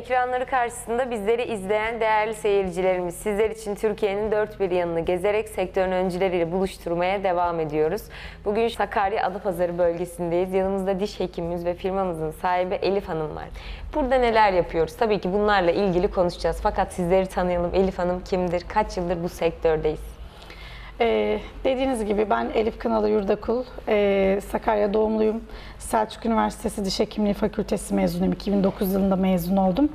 Ekranları karşısında bizleri izleyen değerli seyircilerimiz, sizler için Türkiye'nin dört bir yanını gezerek sektörün öncüleriyle buluşturmaya devam ediyoruz. Bugün Sakarya Adapazarı bölgesindeyiz. Yanımızda diş hekimimiz ve firmamızın sahibi Elif Hanım var. Burada neler yapıyoruz? Tabii ki bunlarla ilgili konuşacağız. Fakat sizleri tanıyalım. Elif Hanım kimdir? Kaç yıldır bu sektördeyiz? Dediğiniz gibi ben Elif Kınalı Yurdakul, Sakarya doğumluyum. Selçuk Üniversitesi Diş Hekimliği Fakültesi mezunuyum. 2009 yılında mezun oldum.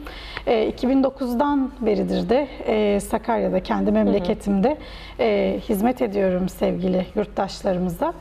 2009'dan beridir de Sakarya'da, kendi memleketimde hizmet ediyorum sevgili yurttaşlarımıza.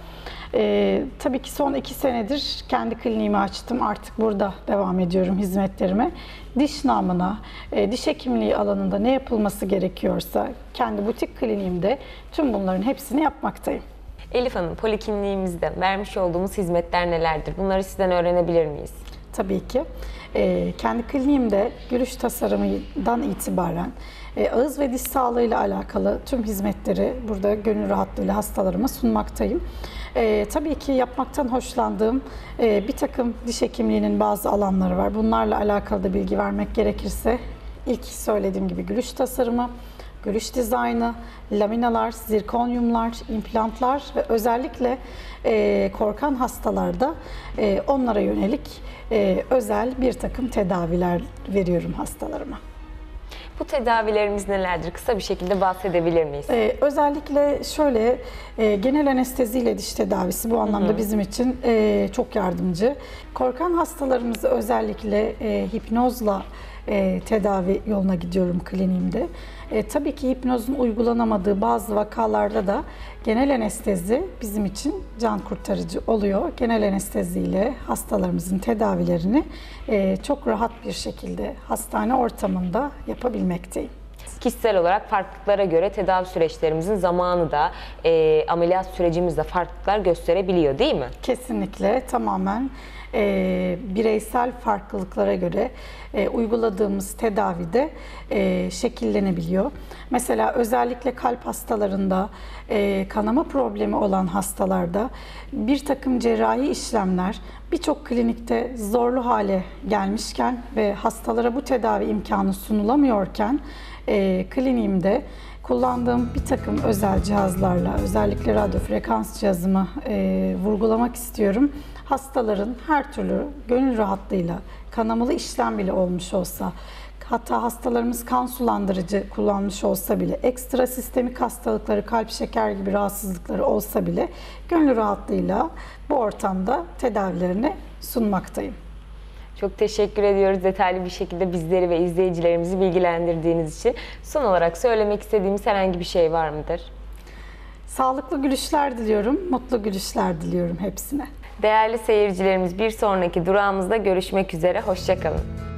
Tabii ki son 2 senedir kendi kliniğimi açtım. Artık burada devam ediyorum hizmetlerime. Diş namına, diş hekimliği alanında ne yapılması gerekiyorsa kendi butik kliniğimde tüm bunların hepsini yapmaktayım. Elif Hanım, polikliniğimizde vermiş olduğumuz hizmetler nelerdir? Bunları sizden öğrenebilir miyiz? Tabii ki. Kendi kliniğimde gülüş tasarımından itibaren ağız ve diş sağlığıyla alakalı tüm hizmetleri burada gönül rahatlığıyla hastalarıma sunmaktayım. Tabii ki yapmaktan hoşlandığım bir takım diş hekimliğinin bazı alanları var. Bunlarla alakalı da bilgi vermek gerekirse ilk söylediğim gibi gülüş tasarımı, gülüş dizaynı, laminalar, zirkonyumlar, implantlar ve özellikle korkan hastalarda onlara yönelik özel bir takım tedaviler veriyorum hastalarıma. Bu tedavilerimiz nelerdir? Kısa bir şekilde bahsedebilir miyiz? Özellikle şöyle, genel anesteziyle diş tedavisi bu anlamda bizim için çok yardımcı. Korkan hastalarımızı özellikle hipnozla tedavi yoluna gidiyorum kliniğimde. Tabii ki hipnozun uygulanamadığı bazı vakalarda da genel anestezi bizim için can kurtarıcı oluyor. Genel anesteziyle hastalarımızın tedavilerini çok rahat bir şekilde hastane ortamında yapabilmekteyim. Kişisel olarak farklılıklara göre tedavi süreçlerimizin zamanı da ameliyat sürecimizde farklılıklar gösterebiliyor, değil mi? Kesinlikle, tamamen bireysel farklılıklara göre uyguladığımız tedavide şekillenebiliyor. Mesela özellikle kalp hastalarında, kanama problemi olan hastalarda bir takım cerrahi işlemler birçok klinikte zorlu hale gelmişken ve hastalara bu tedavi imkanı sunulamıyorken kliniğimde kullandığım bir takım özel cihazlarla, özellikle radyo frekans cihazımı vurgulamak istiyorum. Hastaların her türlü gönül rahatlığıyla kanamalı işlem bile olmuş olsa, hatta hastalarımız kan sulandırıcı kullanmış olsa bile, ekstra sistemik hastalıkları, kalp şeker gibi rahatsızlıkları olsa bile gönül rahatlığıyla bu ortamda tedavilerini sunmaktayım. Çok teşekkür ediyoruz detaylı bir şekilde bizleri ve izleyicilerimizi bilgilendirdiğiniz için. Son olarak söylemek istediğimiz herhangi bir şey var mıdır? Sağlıklı gülüşler diliyorum, mutlu gülüşler diliyorum hepsine. Değerli seyircilerimiz, bir sonraki durağımızda görüşmek üzere. Hoşça kalın.